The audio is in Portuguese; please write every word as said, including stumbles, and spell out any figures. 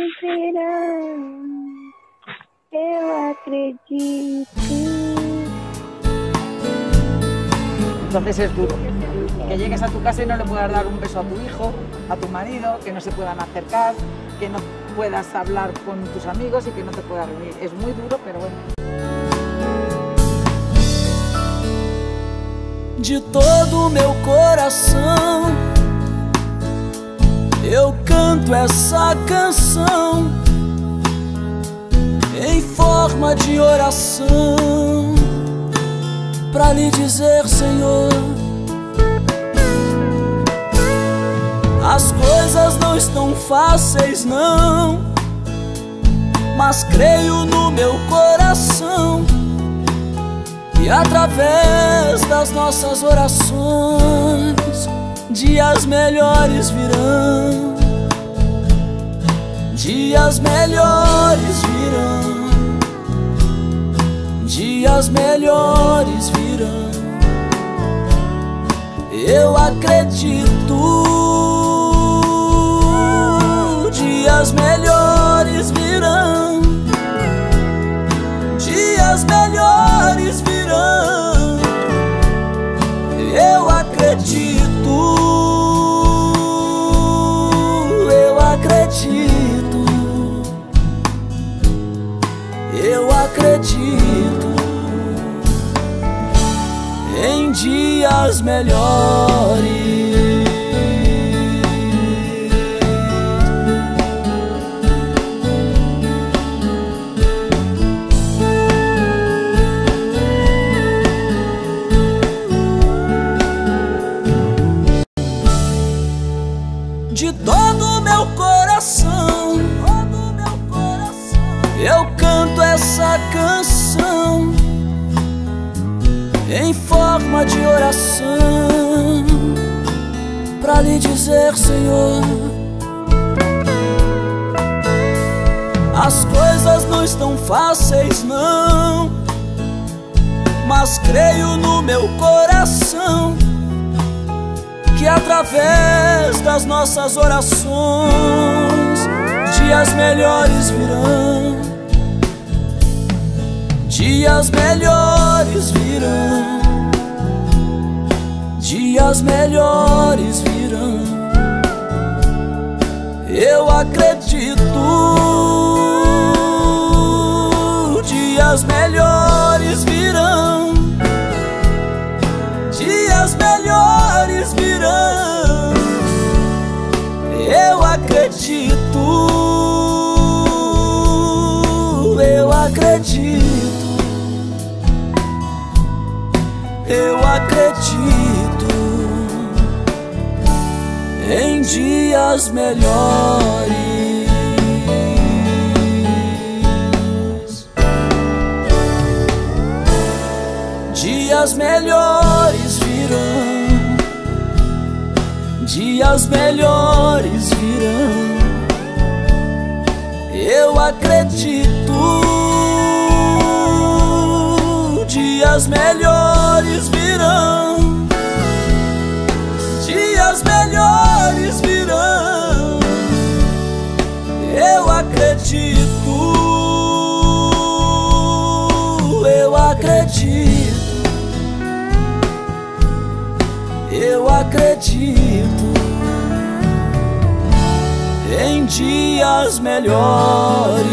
virão. Eu acredito. Entonces es duro que llegues a tu casa y no le puedas dar un beso a tu hijo, a tu marido, que no se puedan acercar, que no puedas hablar con tus amigos y que no te puedas reunir. Es muy duro, pero bueno. De todo o meu coração, eu canto essa canção em forma de oração, pra lhe dizer, Senhor, as coisas não estão fáceis não, mas creio no meu coração e através das nossas orações dias melhores virão, dias melhores virão, dias melhores virão. Eu acredito, dias melhores virão, dias melhores virão. Eu acredito, eu acredito, eu acredito em dias melhores. De todo o meu coração, eu canto essa canção em forma de oração, pra lhe dizer, Senhor, as coisas não estão fáceis não, mas creio no meu coração que através das nossas orações dias melhores virão, dias melhores virão, dias melhores virão. Eu acredito, dias melhores virão, dias melhores virão. Eu acredito, eu acredito, eu acredito em dias melhores, dias melhores virão, dias melhores virão. Eu acredito, dias melhores virão, dias melhores virão. Eu acredito, eu acredito, eu acredito em dias melhores.